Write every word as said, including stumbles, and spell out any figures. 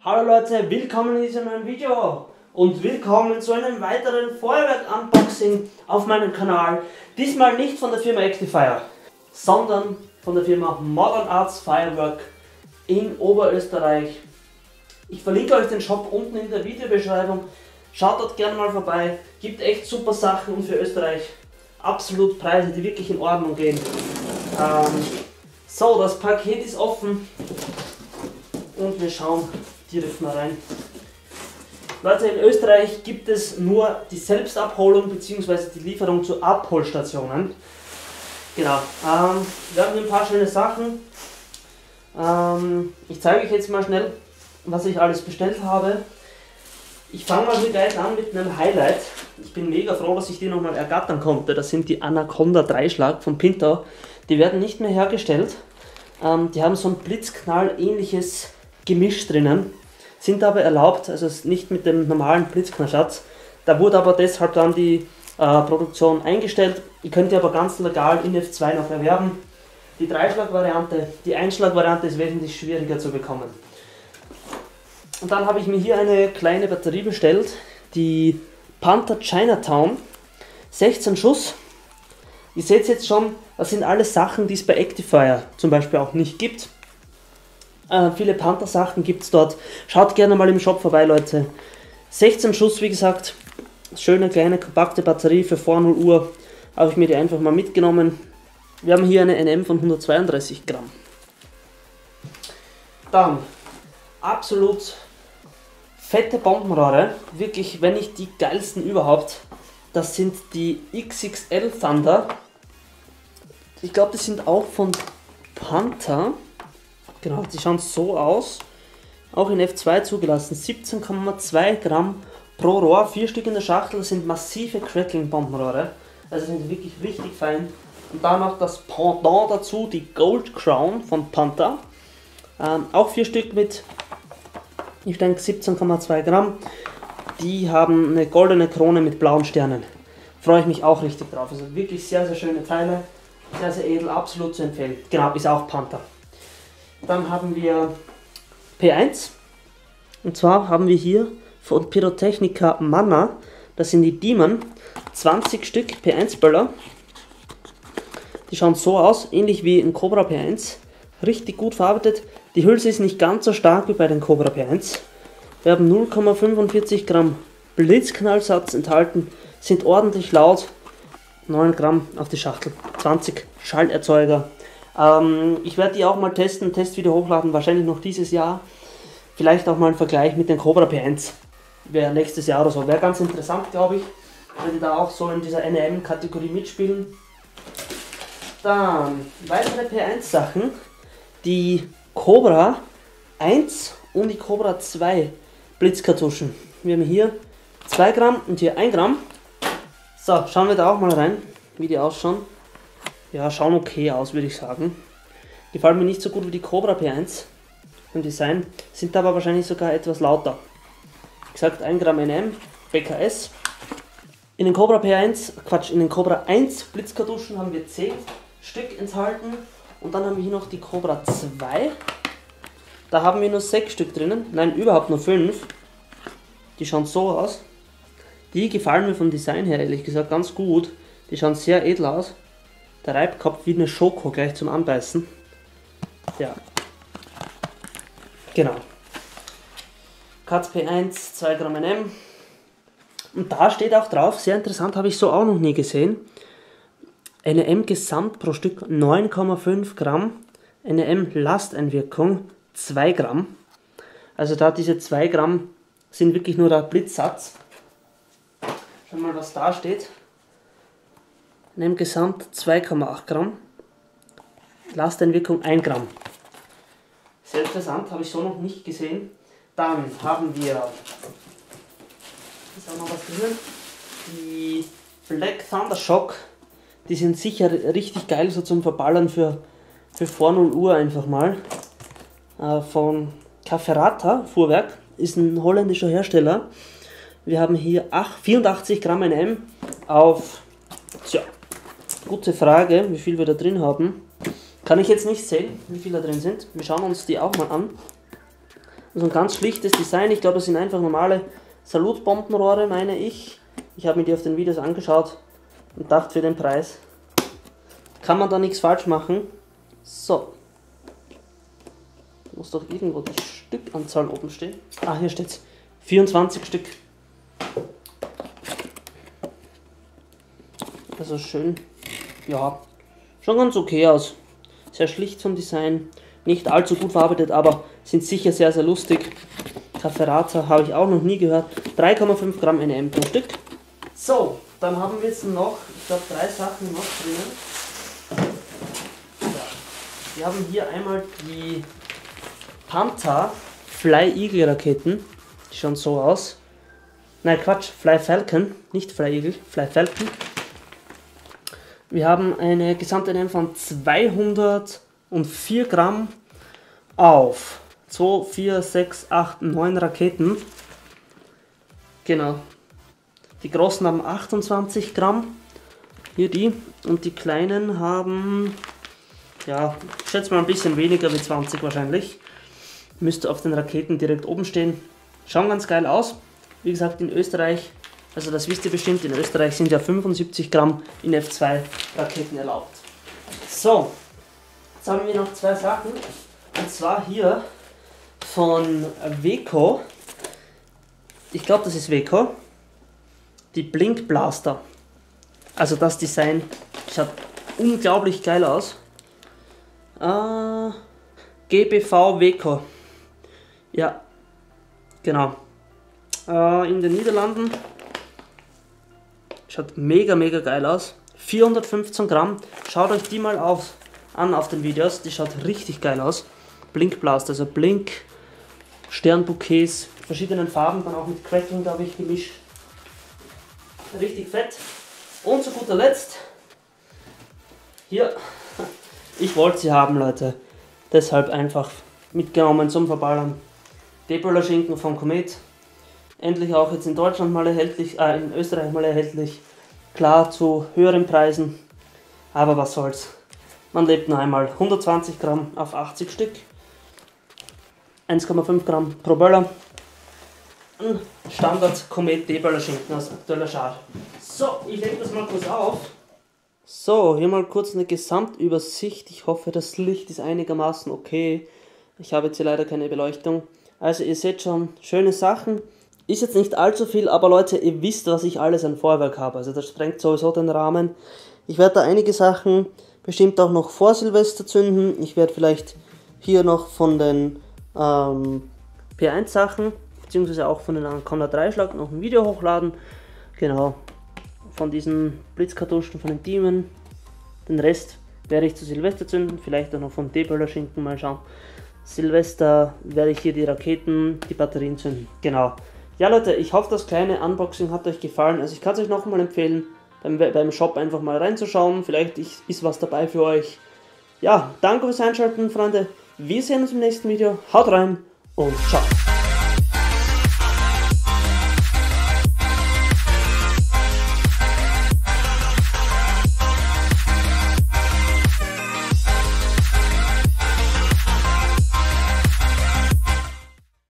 Hallo Leute, willkommen in diesem neuen Video und willkommen zu einem weiteren Feuerwerk-Unboxing auf meinem Kanal. Diesmal nicht von der Firma Actifier, sondern von der Firma Modern Arts Firework in Oberösterreich. Ich verlinke euch den Shop unten in der Videobeschreibung. Schaut dort gerne mal vorbei, gibt echt super Sachen und für Österreich absolut Preise, die wirklich in Ordnung gehen. Ähm, so, das Paket ist offen und wir schauen direkt mal rein. Leute, in Österreich gibt es nur die Selbstabholung bzw. die Lieferung zu Abholstationen. Genau, ähm, wir haben hier ein paar schöne Sachen. Ähm, ich zeige euch jetzt mal schnell, was ich alles bestellt habe. Ich fange mal hier gleich an mit einem Highlight. Ich bin mega froh, dass ich die nochmal ergattern konnte. Das sind die Anaconda Dreischlag von Pinto. Die werden nicht mehr hergestellt. Ähm, die haben so ein Blitzknall ähnliches Gemisch drinnen, sind aber erlaubt, also nicht mit dem normalen Blitzknallschatz. Da wurde aber deshalb dann die äh, Produktion eingestellt. Ihr könnt die aber ganz legal in F zwei noch erwerben. Die Dreischlag-Variante, die Einschlag-Variante ist wesentlich schwieriger zu bekommen. Und dann habe ich mir hier eine kleine Batterie bestellt, die Panther Chinatown, sechzehn Schuss. Ihr seht jetzt schon, das sind alles Sachen, die es bei Actifier zum Beispiel auch nicht gibt. Äh, viele Panther-Sachen gibt es dort. Schaut gerne mal im Shop vorbei, Leute. sechzehn Schuss, wie gesagt. Schöne, kleine, kompakte Batterie für vor null Uhr. Habe ich mir die einfach mal mitgenommen. Wir haben hier eine N M von hundertzweiunddreißig Gramm. Dann, absolut fette Bombenrohre. Wirklich, wenn nicht die geilsten überhaupt. Das sind die X X L Thunder. Ich glaube, die sind auch von Panther. Genau, die schauen so aus. Auch in F zwei zugelassen. siebzehn Komma zwei Gramm pro Rohr. Vier Stück in der Schachtel. Das sind massive Cracking-Bombenrohre. Also sind wirklich richtig fein. Und dann noch das Pendant dazu, die Gold Crown von Panther. Ähm, auch vier Stück mit, ich denke, siebzehn Komma zwei Gramm. Die haben eine goldene Krone mit blauen Sternen. Freue ich mich auch richtig drauf. Also wirklich sehr, sehr schöne Teile. Sehr, sehr edel, absolut zu empfehlen. Genau, ist auch Panther. Dann haben wir P eins. Und zwar haben wir hier von Pyrotechnica Manna, das sind die Demon, zwanzig Stück P eins Böller. Die schauen so aus, ähnlich wie ein Cobra P eins. Richtig gut verarbeitet. Die Hülse ist nicht ganz so stark wie bei den Cobra P eins. Wir haben null Komma fünfundvierzig Gramm Blitzknallsatz enthalten, sind ordentlich laut. neun Gramm auf die Schachtel, zwanzig Schallerzeuger. Ähm, ich werde die auch mal testen, ein Testvideo hochladen, wahrscheinlich noch dieses Jahr. Vielleicht auch mal einen Vergleich mit den Cobra P eins. Wäre nächstes Jahr oder so. Wäre ganz interessant, glaube ich, wenn die da auch so in dieser N M-Kategorie mitspielen. Dann weitere P eins Sachen. Die Cobra eins und die Cobra zwei Blitzkartuschen. Wir haben hier zwei Gramm und hier ein Gramm. So, schauen wir da auch mal rein, wie die ausschauen. Ja, schauen okay aus, würde ich sagen. Gefallen mir nicht so gut wie die Cobra P eins im Design, sind aber wahrscheinlich sogar etwas lauter. Wie gesagt, ein Gramm N M, B K S. In den Cobra P eins, Quatsch, in den Cobra eins Blitzkartuschen haben wir zehn Stück enthalten. Und dann haben wir hier noch die Cobra zwei. Da haben wir nur sechs Stück drinnen, nein, überhaupt nur fünf. Die schauen so aus. Die gefallen mir vom Design her ehrlich gesagt ganz gut. Die schauen sehr edel aus. Der Reibkopf wie eine Schoko gleich zum Anbeißen. Ja. Genau. Katz P eins, zwei Gramm N M. Und da steht auch drauf, sehr interessant, habe ich so auch noch nie gesehen. N M Gesamt pro Stück neun Komma fünf Gramm. N M Lasteinwirkung zwei Gramm. Also da diese zwei Gramm sind wirklich nur der Blitzsatz. Schauen wir mal, was da steht. N M Gesamt zwei Komma acht Gramm. Lasteinwirkung ein Gramm. Sehr interessant, habe ich so noch nicht gesehen. Dann haben wir, ist auch noch was drin, die Black Thunder Shock. Die sind sicher richtig geil so zum Verballern für, für vor null Uhr einfach mal. Äh, von Cafferata Fuhrwerk, ist ein holländischer Hersteller. Wir haben hier vierundachtzig Gramm N M auf, tja, gute Frage, wie viel wir da drin haben. Kann ich jetzt nicht sehen, wie viel da drin sind. Wir schauen uns die auch mal an. Also ein ganz schlichtes Design. Ich glaube, das sind einfach normale Salutbombenrohre, meine ich. Ich habe mir die auf den Videos angeschaut und dachte, für den Preis kann man da nichts falsch machen. So. Muss doch irgendwo die Stückanzahl oben stehen. Ah, hier steht es. vierundzwanzig Stück. Also schön, ja, schon ganz okay aus. Sehr schlicht vom Design, nicht allzu gut verarbeitet, aber sind sicher sehr, sehr lustig. Caferata habe ich auch noch nie gehört. drei Komma fünf Gramm N M pro Stück. So, dann haben wir jetzt noch, ich glaube, drei Sachen noch drinnen. Wir haben hier einmal die Panther Fly Eagle Raketen. Die schauen so aus. Nein, Quatsch, Fly Falcon, nicht Fly Eagle, Fly Falcon. Wir haben eine gesamte N M von zweihundertvier Gramm auf zwei, vier, sechs, acht, neun Raketen. Genau. Die großen haben achtundzwanzig Gramm. Hier die. Und die kleinen haben, ja, ich schätze mal ein bisschen weniger wie zwanzig wahrscheinlich. Müsste auf den Raketen direkt oben stehen. Schauen ganz geil aus. Wie gesagt, in Österreich, also das wisst ihr bestimmt, in Österreich sind ja fünfundsiebzig Gramm in F zwei Raketen erlaubt. So, jetzt haben wir noch zwei Sachen. Und zwar hier von Weco. Ich glaube, das ist Weco. Die Blink Blaster. Also das Design schaut unglaublich geil aus. Äh, G B V Weco. Ja, genau. Äh, in den Niederlanden. Schaut mega, mega geil aus. vierhundertfünfzehn Gramm. Schaut euch die mal auf, an auf den Videos. Die schaut richtig geil aus. Blink Blast, also Blink, Sternbouquets, verschiedenen Farben, dann auch mit Cracking, glaube ich, gemischt. Richtig fett. Und zu guter Letzt, hier, ich wollte sie haben, Leute. Deshalb einfach mitgenommen zum Verballern. D-Böller Schinken von Comet. Endlich auch jetzt in Deutschland mal erhältlich, äh, in Österreich mal erhältlich. Klar, zu höheren Preisen, aber was soll's. Man lebt nur einmal. hundertzwanzig Gramm auf achtzig Stück. eins Komma fünf Gramm pro Böller. Ein Standard Comet D-Böller Schinken aus aktueller Schale. So, ich lege das mal kurz auf. So, hier mal kurz eine Gesamtübersicht. Ich hoffe, das Licht ist einigermaßen okay. Ich habe jetzt hier leider keine Beleuchtung. Also ihr seht schon, schöne Sachen. Ist jetzt nicht allzu viel, aber Leute, ihr wisst, was ich alles an Feuerwerk habe. Also das sprengt sowieso den Rahmen. Ich werde da einige Sachen bestimmt auch noch vor Silvester zünden. Ich werde vielleicht hier noch von den ähm, P eins Sachen, beziehungsweise auch von den Anaconda drei Schlag noch ein Video hochladen. Genau, von diesen Blitzkartuschen, von den Demon. Den Rest werde ich zu Silvester zünden, vielleicht auch noch vom D-Böller Schinken, mal schauen. Silvester werde ich hier die Raketen, die Batterien zünden. Genau. Ja Leute, ich hoffe, das kleine Unboxing hat euch gefallen. Also ich kann es euch nochmal empfehlen, beim, beim Shop einfach mal reinzuschauen. Vielleicht ist was dabei für euch. Ja, danke fürs Einschalten, Freunde. Wir sehen uns im nächsten Video. Haut rein und ciao.